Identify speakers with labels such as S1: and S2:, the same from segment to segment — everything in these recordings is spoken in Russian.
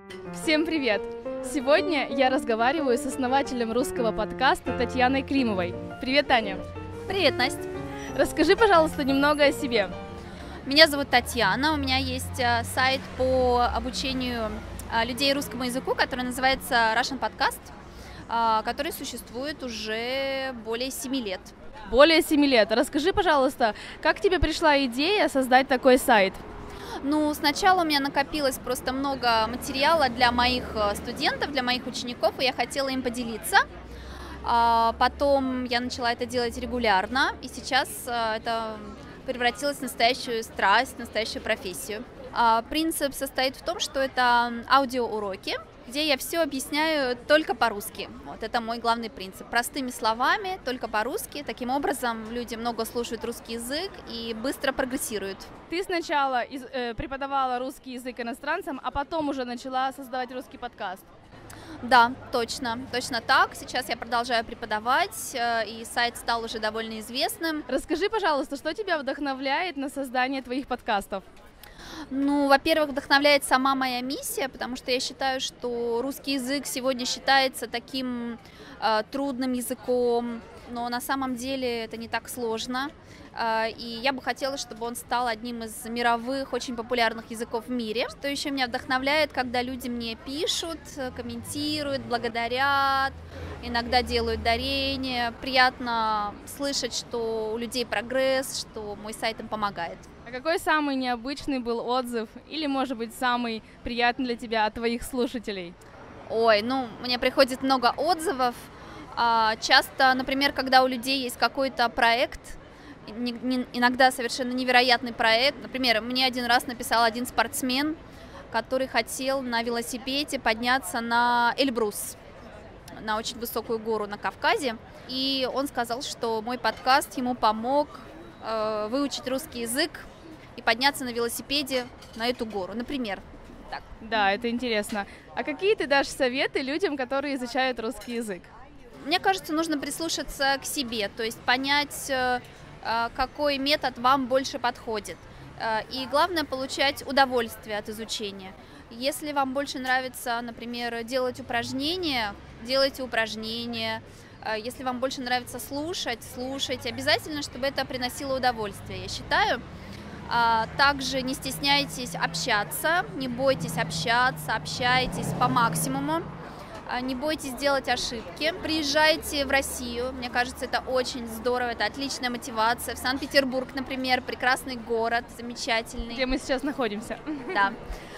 S1: Всем привет! Сегодня я разговариваю с основателем русского подкаста Татьяной Климовой. Привет, Таня!
S2: Привет, Настя!
S1: Расскажи, пожалуйста, немного о себе.
S2: Меня зовут Татьяна, у меня есть сайт по обучению людей русскому языку, который называется Russian Podcast, который существует уже более 7 лет.
S1: Более 7 лет. Расскажи, пожалуйста, как тебе пришла идея создать такой сайт?
S2: Ну, сначала у меня накопилось просто много материала для моих студентов, для моих учеников, и я хотела им поделиться. Потом я начала это делать регулярно, и сейчас это превратилось в настоящую страсть, в настоящую профессию. Принцип состоит в том, что это аудиоуроки, где я все объясняю только по-русски. Вот это мой главный принцип. Простыми словами, только по-русски. Таким образом, люди много слушают русский язык и быстро прогрессируют.
S1: Ты сначала преподавала русский язык иностранцам, а потом уже начала создавать русский подкаст.
S2: Да, точно так. Сейчас я продолжаю преподавать, и сайт стал уже довольно известным.
S1: Расскажи, пожалуйста, что тебя вдохновляет на создание твоих подкастов?
S2: Ну, во-первых, вдохновляет сама моя миссия, потому что я считаю, что русский язык сегодня считается таким трудным языком, но на самом деле это не так сложно. И я бы хотела, чтобы он стал одним из мировых, очень популярных языков в мире. Что еще меня вдохновляет, когда люди мне пишут, комментируют, благодарят, иногда делают дарения. Приятно слышать, что у людей прогресс, что мой сайт им помогает.
S1: А какой самый необычный был отзыв или, может быть, самый приятный для тебя от твоих слушателей?
S2: Ой, ну, мне приходит много отзывов. Часто, например, когда у людей есть какой-то проект, иногда совершенно невероятный проект. Например, мне один раз написал один спортсмен, который хотел на велосипеде подняться на Эльбрус, на очень высокую гору на Кавказе. И он сказал, что мой подкаст ему помог выучить русский язык и подняться на велосипеде на эту гору, например. Так.
S1: Да, это интересно. А какие ты дашь советы людям, которые изучают русский язык?
S2: Мне кажется, нужно прислушаться к себе, то есть понять, какой метод вам больше подходит. И главное, получать удовольствие от изучения. Если вам больше нравится, например, делать упражнения, делайте упражнения. Если вам больше нравится слушать, слушайте. Обязательно, чтобы это приносило удовольствие, я считаю. Также не стесняйтесь общаться, не бойтесь общаться, общайтесь по максимуму. Не бойтесь делать ошибки. Приезжайте в Россию, мне кажется, это очень здорово, это отличная мотивация. В Санкт-Петербург, например, прекрасный город, замечательный.
S1: Где мы сейчас находимся.
S2: Да.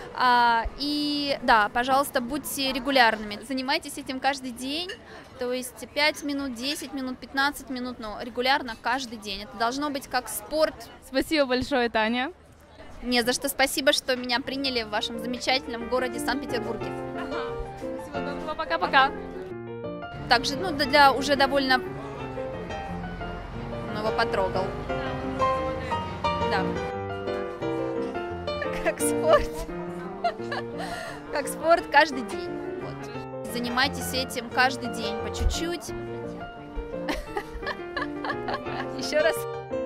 S2: И да, пожалуйста, будьте регулярными, занимайтесь этим каждый день, то есть 5 минут, 10 минут, 15 минут, но регулярно каждый день. Это должно быть как спорт.
S1: Спасибо большое, Таня.
S2: Не за что, спасибо, что меня приняли в вашем замечательном городе Санкт-Петербурге.
S1: Спасибо, пока-пока.
S2: Также, для уже довольно... его потрогал. Да. Как спорт. Как спорт каждый день. Вот. Занимайтесь этим каждый день по чуть-чуть. Еще раз.